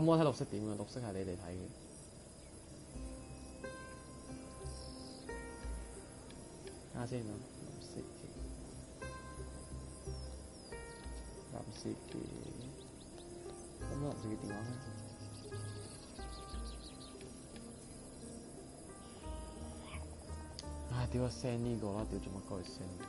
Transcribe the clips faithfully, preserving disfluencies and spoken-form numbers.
咁我睇綠色點啊？綠色係你哋睇嘅。睇下先啊，臨時嘅，臨時嘅，咁臨時嘅電話咧？唉，屌我 send 呢個啦，屌做乜鬼 send？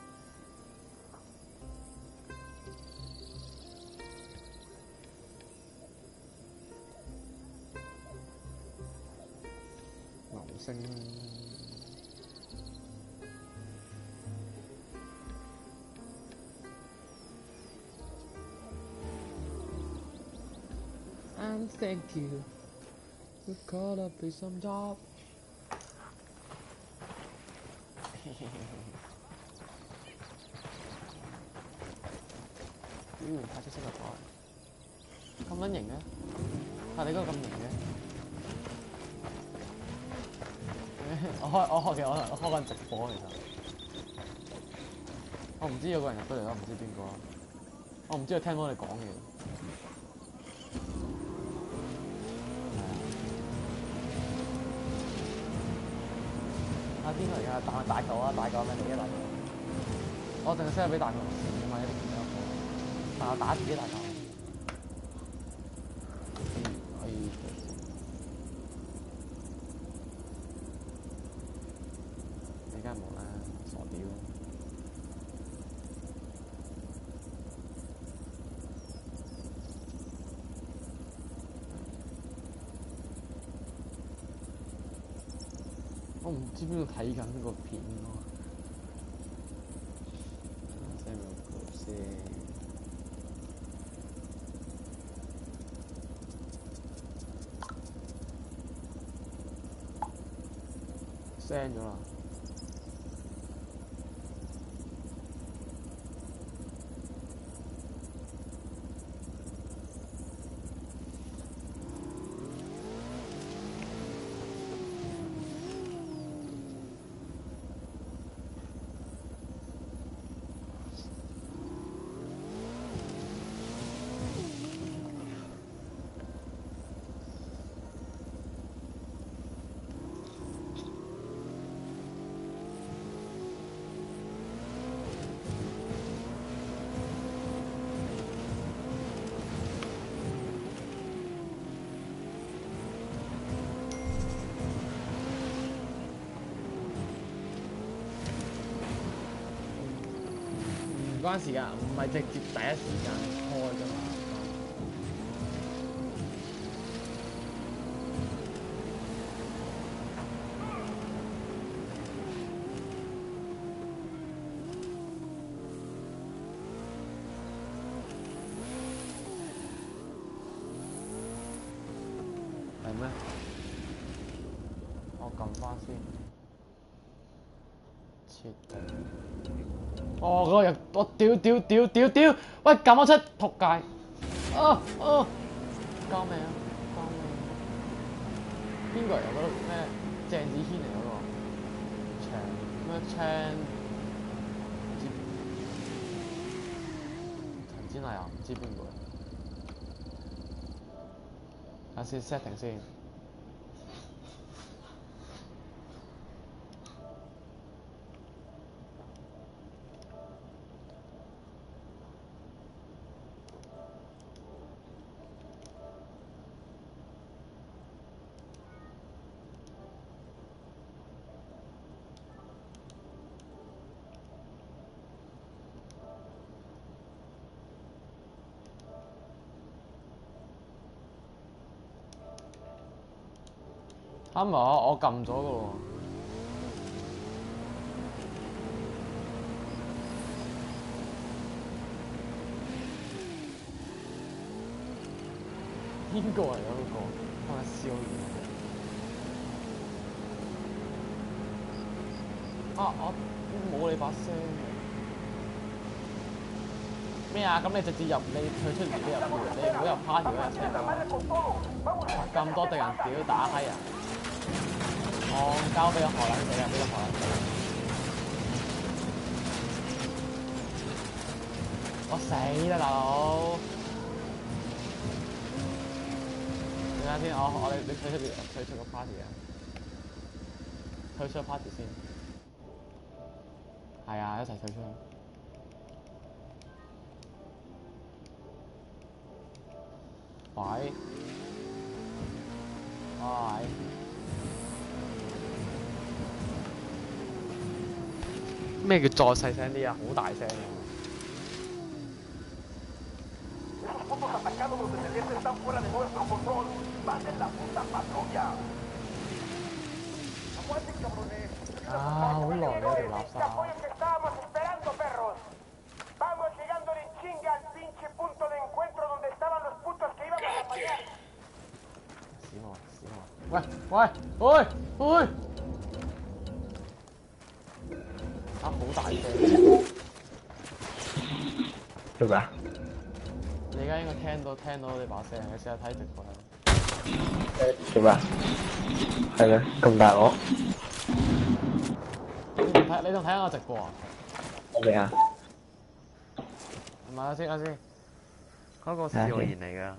牛星。And thank you. You caught up with some job. 屌，派出新加坡，咁撚型嘅，但你嗰個咁型嘅。我開我開嘅我我開緊直播其實，我唔知有個人入咗嚟啦，唔知邊個，我唔知佢聽到你講嘢。啊邊個嚟㗎？大大狗啊！大狗咩嚟嘅大狗？我淨係 send 俾大狗㗎嘛，一定唔得個。但我打自己大狗。可以。你梗係冇啦，傻屌！我唔知邊度睇緊呢個片咯。send 個先 send 咗啦。唔關事㗎，唔係直接第一時間開㗎嘛。係咩？我撳翻先。切。哦，嗰個人，我屌屌屌屌屌！喂，撳我出，仆街！啊啊！救命啊！救命！邊個嚟？嗰個咩？鄭子軒嚟嗰個？長咩青？唔知陳展麗啊？唔知邊個？睇下先 setting 先。啱唔好？我撳咗㗎喎。邊個嚟㗎嗰個？幫我燒嘢。啊！我冇你把聲嘅。咩啊？咁你直接入，你退出嚟啲入會，你唔好入 party 嗰日先。咁多敵人屌打閪啊！我交俾個荷蘭仔啊！俾個荷蘭仔。我死啦，大佬！ 等下先，我我哋你退出退出個 party 啊，退出個 party 先。係啊，一齊退出。喂，喂。咩叫再細聲啲啊？好大聲㗎。啊！好耐啊條垃圾。屎我屎我！喂喂喂喂！啊！好大聲！ 做咩啊？ 你而家應該聽到聽到你把聲，你試下睇直播。 做咩啊？係咩？咁大鑊？ 你仲睇你仲睇緊我直播啊？ 我未啊。 唔係啊先啊先，嗰個係謠言嚟㗎。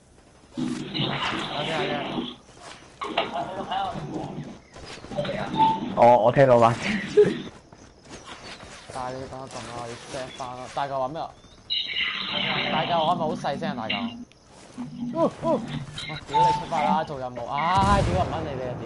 睇下先。你仲睇緊我直播？我未啊。 我我聽到把聲。 但係你要等一陣啊，我要 set 翻啦。大嚿話咩啊？大嚿我係咪好細聲啊？大嚿。哦哦！哇！屌你出發啦，做任務。唉，屌唔撚你哋啊！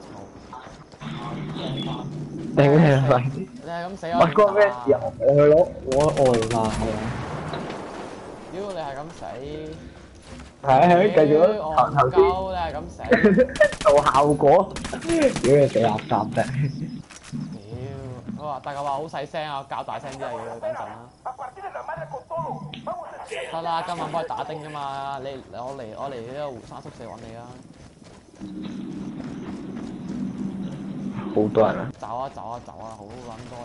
屌你頂你啦！ 你係咁死我喂，嗰個咩事啊？我去攞攞外賣係嘛？ 屌你係咁死！ 係係繼續頭頭先。 你係咁死！ 做效果。屌你死垃圾啫！ 屌！我話大嚿話好細聲啊，較大聲啲啊，要等陣啦。得啦，今晚幫佢打丁㗎嘛，你我嚟我嚟呢個湖山宿舍揾你啊！ 好多人啊！ 走啊走啊走啊，好撚多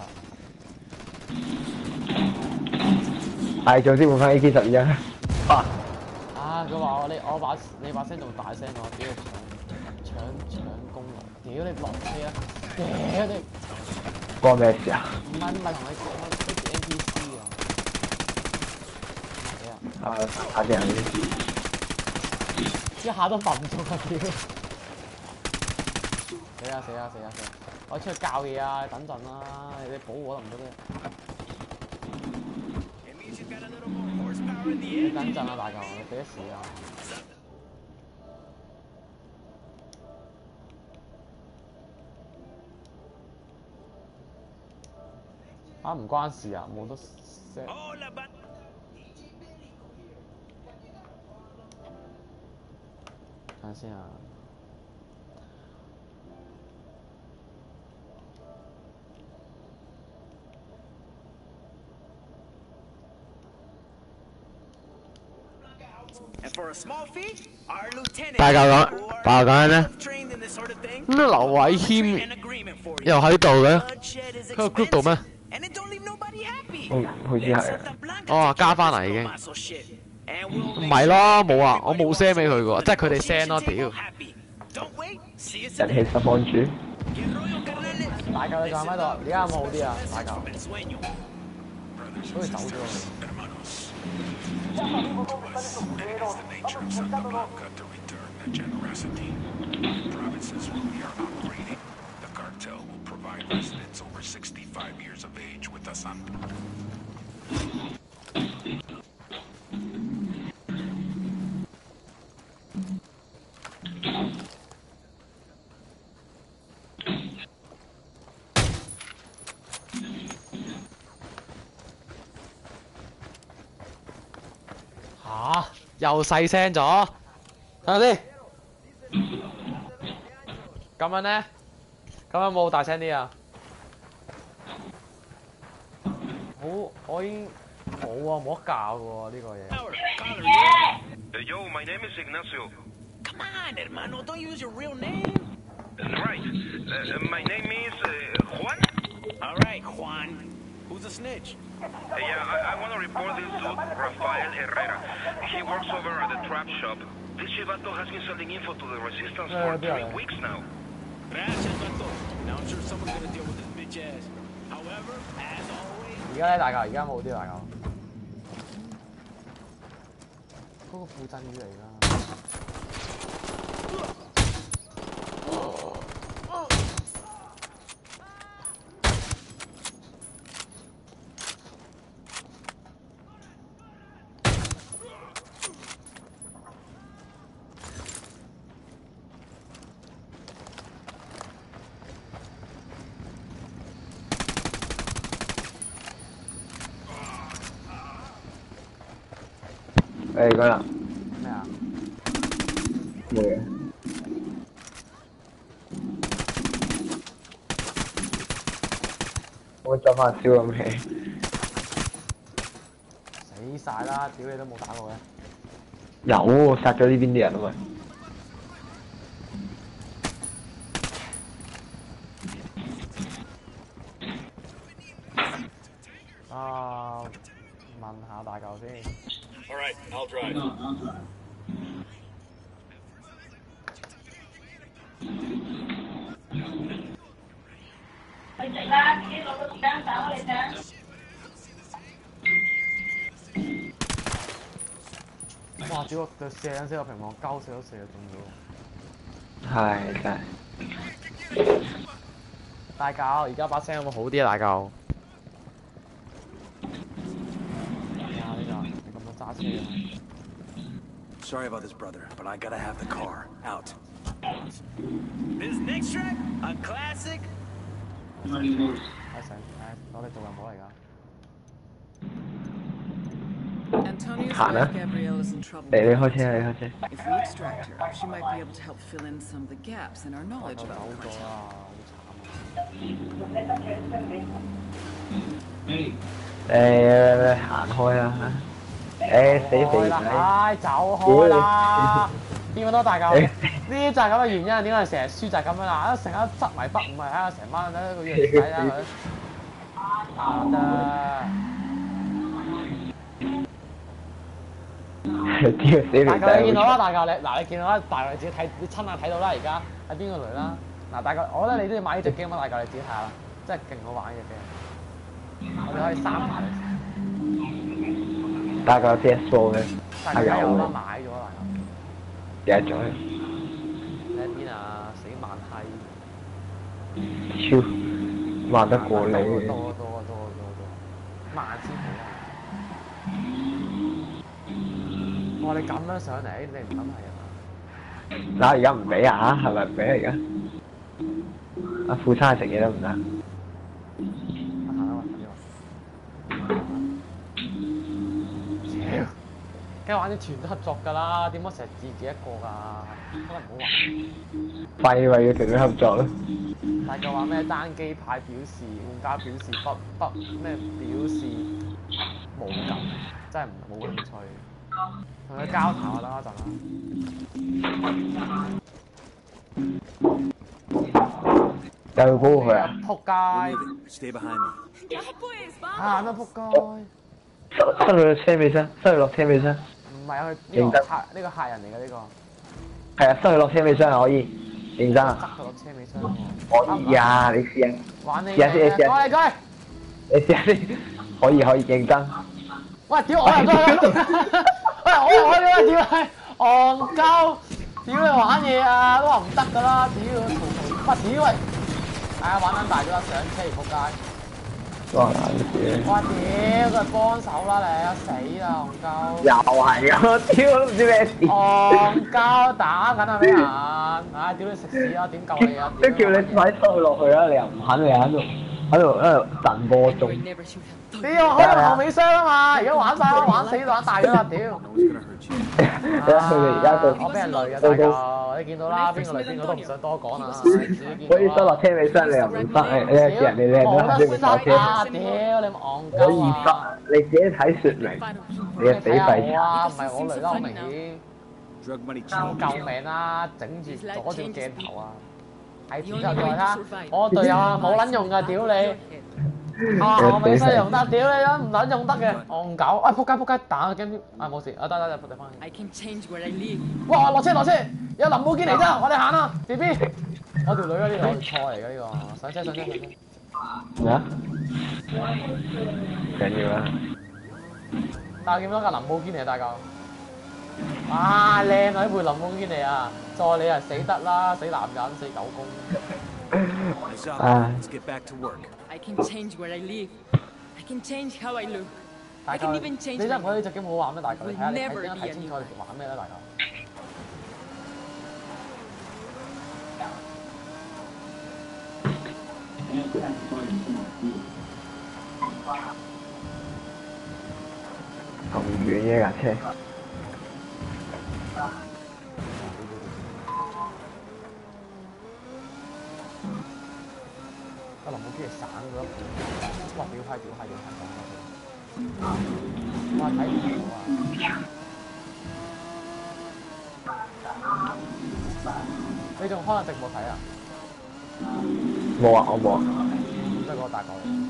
人。 係，總之換翻 A K 十二啊！啊！ 啊！佢話我你我把你把聲仲大聲我，屌你搶搶搶功勞！屌你落車啊！屌你！ 關咩事啊？ 唔係唔係同你講呢啲 N P C 啊！ 啊！打正人一下都瞓唔中啊！屌！死啊死啊死啊死啊！我出去教嘢啊！等陣啦，你保護我得唔得啫？你等陣啊，大嚿，你俾啲時間。啊，唔關事啊，冇得 set。等下先啊。大嚿講，大嚿講咩？咁劉偉謙又喺度嘅，喺個 group 度咩？ 嗯，好似係。 哦，加翻嚟已經。唔係咯，冇啊，我冇 send 俾佢嘅喎，即係佢哋 send 咯，屌。 人氣實況主。 大嚿你仲喺咪度？而家有冇好啲啊？大嚿。好似走咗。嚇！又細聲咗，睇下先。咁樣咧，咁樣冇大聲啲啊？好，我已經冇啊，冇得教嘅喎呢個嘢。 Yo, my name is Ignacio. Come on, hermano, don't use your real name. Right. Uh, my name is uh, Juan. All right, Juan. Who's a snitch? Uh, yeah, I, I want to report this to Rafael Herrera. He works over at the trap shop. This Chivato has been sending info to the resistance for three weeks now. Gracias, Vato. Now I'm sure someone's gonna deal with this bitch ass. However, as always. 而家咧，大嚿，而家冇啲大嚿。嗰個副振宇嚟㗎。 誒嗰啦， 咩啊？ 冇嘢。我執翻燒咁氣。 死晒啦！屌你都冇打過嘅。 有殺咗呢邊啲人啊嘛。 啊，問下大嚿先。 All right, I'll drive. Wow, 哇！屌佢射緊死個屏幕，鳩死都射中咗。 係真係。 大嚿，而家把聲有冇好啲啊？大嚿。哇！呢個你咁樣揸車嘅。 Sorry about this, brother, but I gotta have the car out. This next track, a classic. 睇成誒，我哋做任務嚟㗎。 Antonia's 行啦， wife Gabrielle is in trouble. 你你開車啊！你開車。 If we extract her, she might be able to help fill in some of the gaps in our knowledge 走 about the 咗 cartel. 啦， 誒行開啦！誒死肥好仔！ 唉，走開啦！邊個多大嚿？呢啲就係咁嘅原因，點解成日輸就係咁樣啦？成日執迷不悟，係啊，成班喺度樣睇啊佢。啊得。 屌死肥大仔！ 嚿你見到啦，大嚿你嗱你見到啦，大嚿你自己睇，你親眼睇到啦，而家喺邊個雷啦？嗱，大嚿，我覺得你都要買呢隻 game 啊，大嚿你自己睇下啦，真係勁好玩嘅 game。我哋可以三排。 大嚿 P S 四嘅， 大嚿有啦，買咗啦。 記得咗。 你喺邊啊？死慢閪！ 超慢得過你多嘅。 多多多多多，慢先好啊！我話你咁樣上嚟，你唔諗係啊？ 嗱而家唔俾啊？係咪唔俾啊而家？阿副餐食嘢得唔得？ 得閒啦，喂，屌！梗係玩啲團隊合作㗎啦，點解成日自己一個㗎？可能唔好玩。 廢為要團隊合作咯。 大家話咩單機派表示，玩家表示不不咩表示無感，真係唔冇興趣。同佢交談就得一陣啦。 又要保護佢啊！ 仆街！ Stay behind me. 啊咩仆街！ 塞塞佢落車尾箱，塞佢落車尾箱。 唔係啊，佢呢個客呢個客人嚟嘅呢個。 係啊，塞佢落車尾箱係可以，認真啊！ 塞佢落車尾箱喎。 可以啊，你試下。 玩你試下先，你試下。 過嚟過嚟！ 你試下先，可以可以認真。 喂，屌我入咗去！喂，我我點解屌係戇鳩？屌你玩嘢啊，都話唔得㗎啦！屌，嘈嘈，喂屌喂！係啊，玩撚大咗啦，上車仆街！ 哇！嘢！ 哇屌，佢係幫手啦你，死啦戇鳩！ 又係咁，屌都唔知咩事。 戇鳩打緊啊咩人？唉，屌你食屎啊！點救你啊？ 都叫你快收佢落去啦，你又唔肯，你喺度喺度喺度震波鐘。 你又開到後尾箱啊嘛！而家玩晒啦，玩死玩大咗啦，屌！ 佢哋而家對我俾人累啊，大嚿！你見到啦，邊個累邊個都唔想多講啦，自己見到可以收落車尾箱，你又唔塞，誒你係人哋你係冇都得塞係車。 啊！屌你咪戇可以鳩啊！ 塞，你自己睇説明，你係死睇下廢我啊，唔係我累得好明顯。 Drug money 救命啦！整住阻住個鏡頭啊！係之後再睇，我隊友啊冇撚用㗎，屌你！啊我未使用得，屌你都唔撚用得嘅，戇狗！啊仆街仆街打個 game 啊冇事，啊得得得，我哋翻去。哇落車落車，有林寶堅尼啫，我哋行啦 ，B B。我條女啊呢度錯嚟嘅呢個，上車上車上車。 咩啊？緊要啦！ 但係見到架林寶堅尼大嚿。 哇，靚啊！呢倍林峰堅尼啊，再你啊死得啦，死男人，死狗公。 啊 Let's get back to work. I can change where I live. I can change how I look. 大 I 家 can 你 even change 真係 my 唔覺得呢 name. 隻 game 好玩咩？大家你睇下你睇 Never 睇 be a 清楚 new 你玩咩啦，大家。 咁遠嘅架車。 阿林寶堅尼省咗一半，哇！屌閪屌閪屌閪咁多，哇！睇唔到啊！你仲開緊直播睇啊？ 冇啊，我冇啊。 即係嗰個大嚿嚟。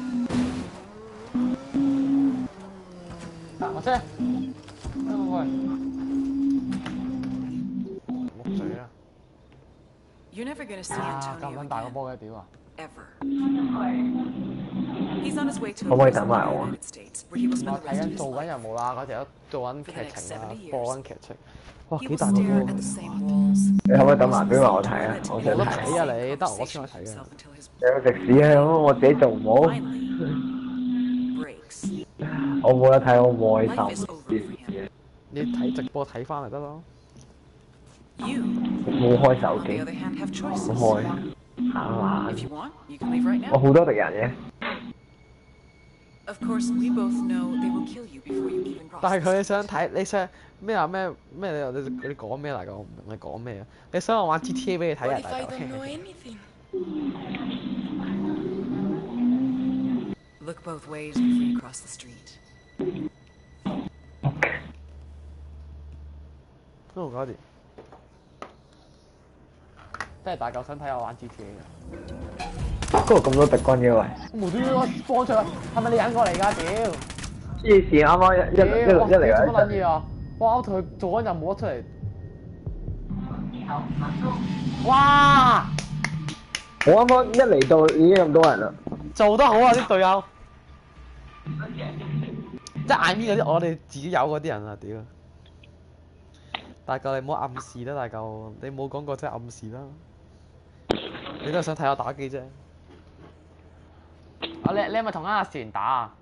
我車，喂，木嘴啦！ You're never gonna see 啊，咁 Antonio 撚大個 again. 波嘅屌啊！ Ever. He's on his way to 可唔 a 可以 prison 等 in 埋 the 我啊？ United States where he will 我 spend the 睇 rest of 緊 his 做緊 life. 任務啦，嗰條做緊劇情啊，播緊劇情。哇， He 幾 will 大個 stare at 波！ the same walls. 你可唔可以等埋俾埋我睇啊？我想冇得睇。 睇啊你，得我先可以睇啊！ Until his 有食屎啊！咁我自己做唔好， finally breaks. 我冇得睇，我冇開 Life is 心。 over for him. 你睇直播睇翻嚟得咯。 You, 冇開手 on the 機， other hand, have 冇 choices. 開。行啦 If you want, you can leave right 我 now. 好多敵人嘅。 Of course, we both know they will kill you before you even cross. 但係 the 佢 street. 想睇你想咩啊咩咩你你你講咩嚟㗎？我唔明你講咩啊？你想我玩 G T A 俾你睇 What 啊？ if 大 I 佬 don't know anything? Look both ways before you cross the street. 都搞掂。即係大嚿想睇我玩 G T A 嘅。 嗰度咁多敵軍嘅喂， 無端端幫出嚟，係咪你引過嚟㗎？屌！ 黐線啱啱一一一屌！哇！ 一嚟你做乜撚嘅。 嘢啊？哇！我同佢做緊任務出嚟。哇！ 我啱啱一嚟到已經咁多人啦。 做得好啊！啲隊友。即係 I mean 嗰啲我哋自己有嗰啲人啊！屌！大嚿你唔好暗示啦，大嚿你冇講過真係暗示啦。你都係想睇我打機啫。啊！你你係咪同阿善打啊？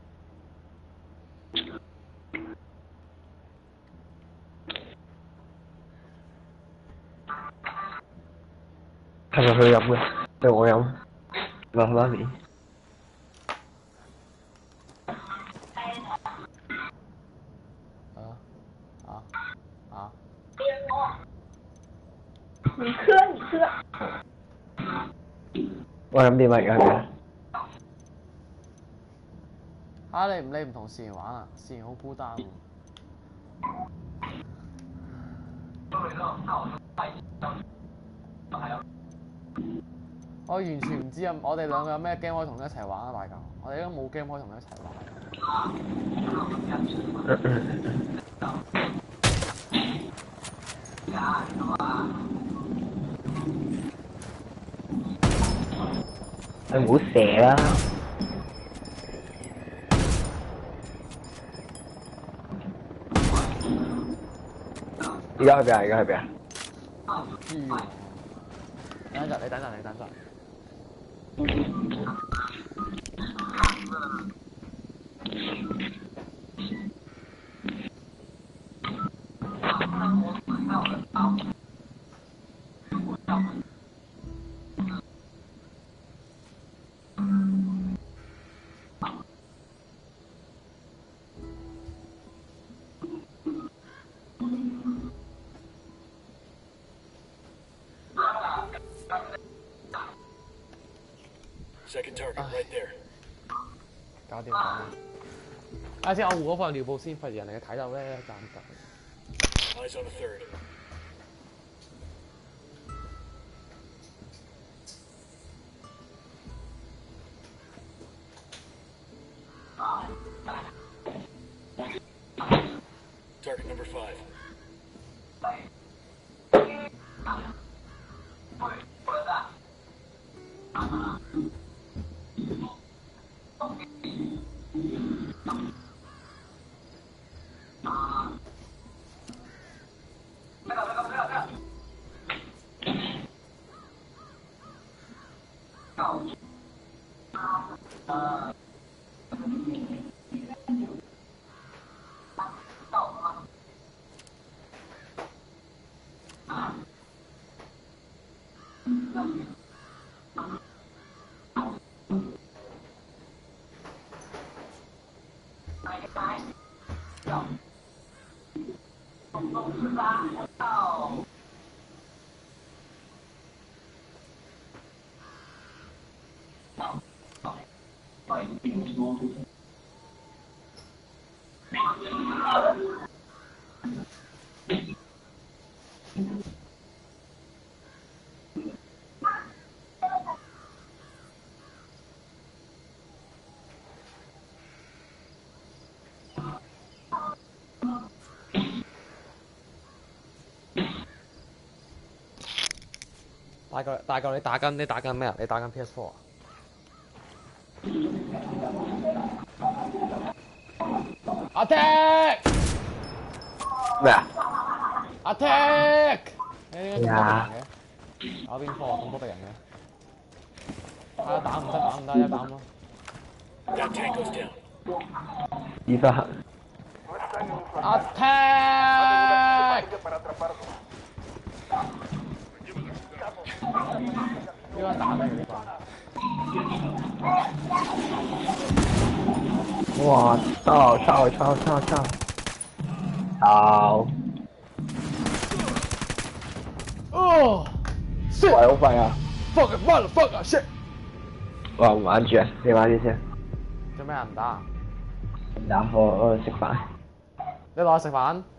係咪佢飲嘅？定我飲？話媽咪。 啊啊啊！ 你磕你磕。 我飲點啊？而家係咪？ 嚇你唔你唔同善玩啊？善好孤單喎。我完全唔知啊！我哋兩個有咩 game 可以同你一齊玩啊？大嚿，我哋都冇 game 可以同你一齊玩。 你唔好射啦！而家去邊啊？而家去邊啊？ 知喎。等陣，你等陣，你等陣。 Second target right there. 搞掂搞掂。啱先，我換嗰份尿布先，費事人哋睇到咧，尷尬。 Eyes on the third. Target number five. 大個大個，你打緊你打緊咩啊？你打緊 P S four 啊 ？Attack！ 咩啊 ？Attack！ 你點解咁多敵人咩啊嘅？打邊科咁多敵人嘅？啊！打唔得打唔得，一打咯。 依家 Attack！ 呢個打咩呢個？ 哇！操操操操操！操！ 哦！shit！ 喂，好快啊 fuck it motherfucker shit！ 哇！唔玩住啊，你玩住先。 做咩啊？唔打？ 唔打，我我食飯。 你落去食飯？